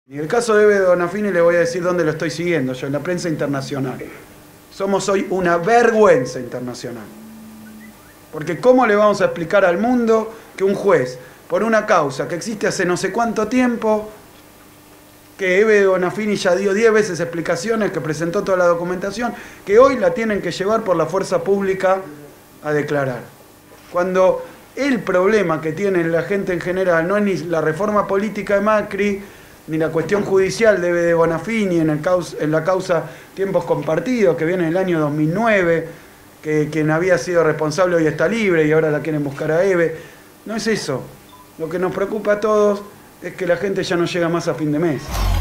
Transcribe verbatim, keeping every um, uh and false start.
En el caso de Eve Bonafini le voy a decir dónde lo estoy siguiendo yo, en la prensa internacional. Somos hoy una vergüenza internacional. Porque ¿cómo le vamos a explicar al mundo que un juez, por una causa que existe hace no sé cuánto tiempo, que Eve Bonafini ya dio diez veces explicaciones, que presentó toda la documentación, que hoy la tienen que llevar por la fuerza pública a declarar? Cuando el problema que tiene la gente en general no es ni la reforma política de Macri, ni la cuestión judicial de Eve Bonafini en, el causa, en la causa Tiempos Compartidos, que viene en el año dos mil nueve, que quien había sido responsable hoy está libre y ahora la quieren buscar a Eve. No es eso. Lo que nos preocupa a todos es que la gente ya no llega más a fin de mes.